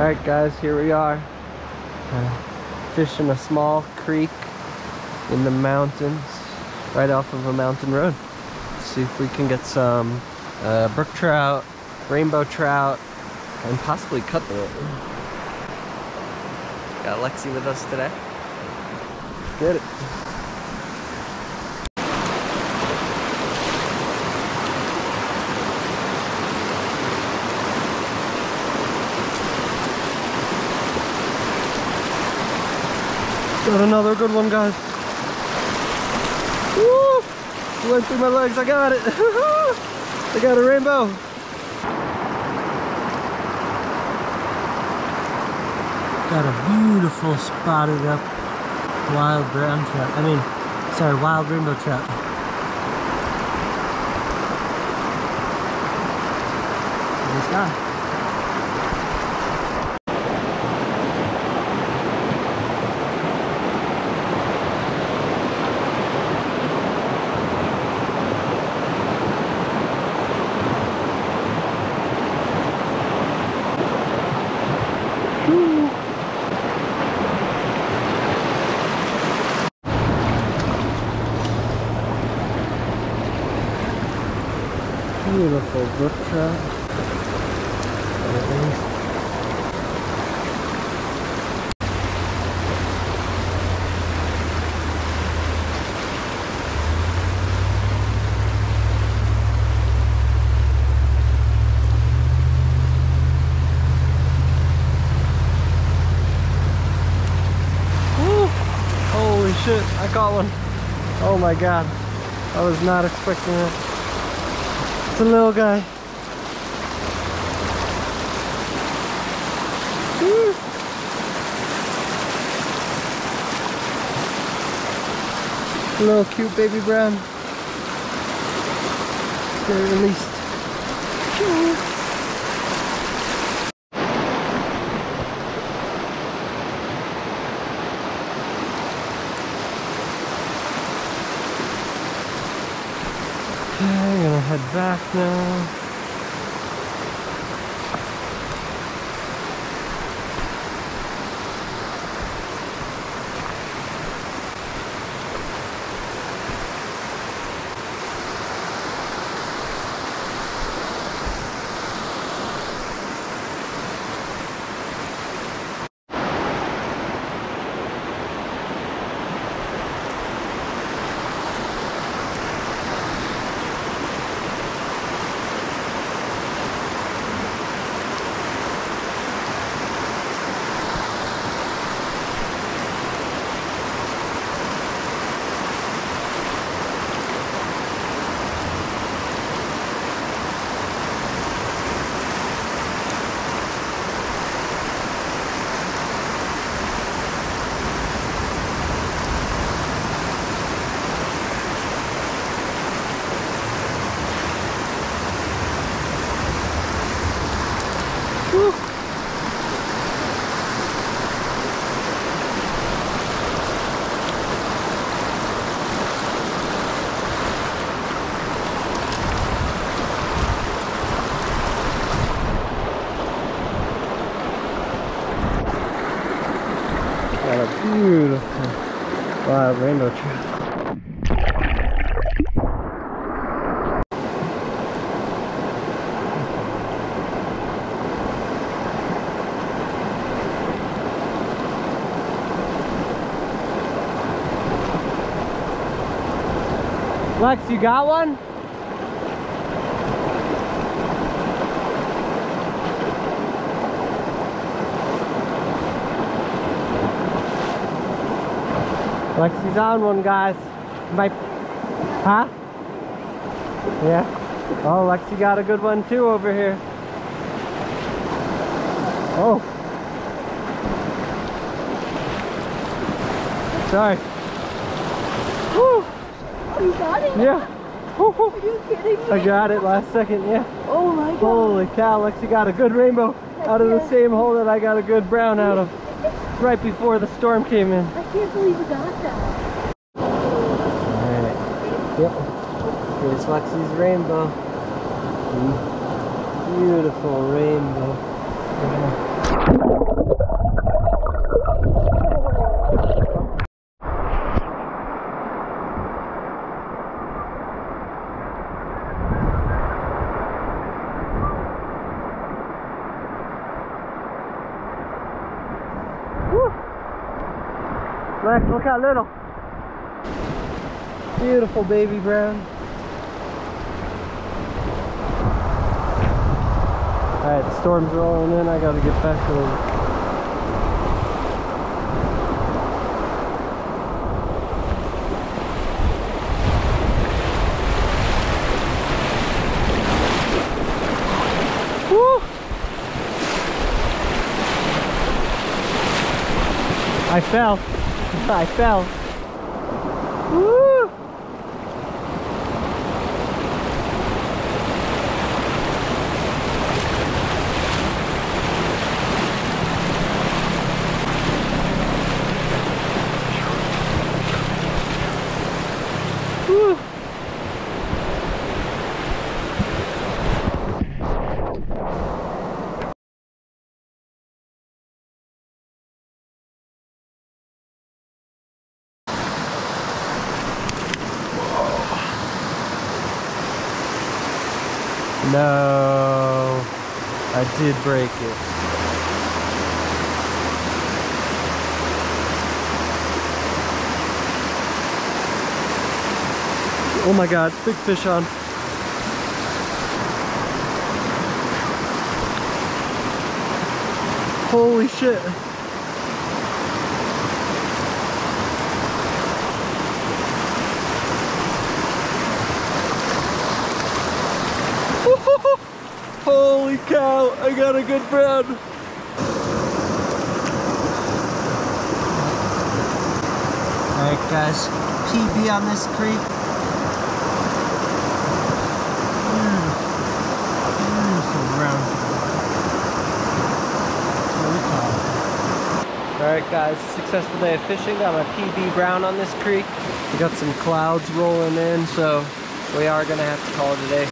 Alright guys, here we are. Fishing a small creek in the mountains, right off of a mountain road. Let's see if we can get some brook trout, rainbow trout, and possibly cutthroat. Got Lexie with us today. Get it. Got another good one, guys. Woo! It went through my legs. I got it. I got a rainbow. Got a beautiful spotted up wild brown trout. Wild rainbow trout. Nice guy. Beautiful brook trout. Holy shit, I caught one. Oh my god. I was not expecting that. It's a little guy. Woo. A little cute baby brown. Get it released. I'm gonna head back now. Woo. Got a beautiful wild rainbow trout. Lex, you got one? Lexie's on one, guys. Might, huh? Yeah. Oh, Lexie got a good one too over here. Oh. Sorry. Woo. You got it? Yeah. Are you kidding me? I got it last second, yeah. Oh my god. Holy cow, Lexie got a good rainbow out of the same hole that I got a good brown out of right before the storm came in. I can't believe you got that. Alright. Yep. Here's Lexie's rainbow. Beautiful rainbow. Lex, look how little. Beautiful baby brown. Alright, the storm's rolling in. I gotta get back home. Woo! I fell. I fell. Woo! Woo! No, I did break it. Oh my God, big fish on. Holy shit. Holy cow, I got a good brown. Alright guys, PB on this creek. Alright guys, successful day of fishing. Got my PB Brown on this creek. We got some clouds rolling in, so we are gonna have to call it a day.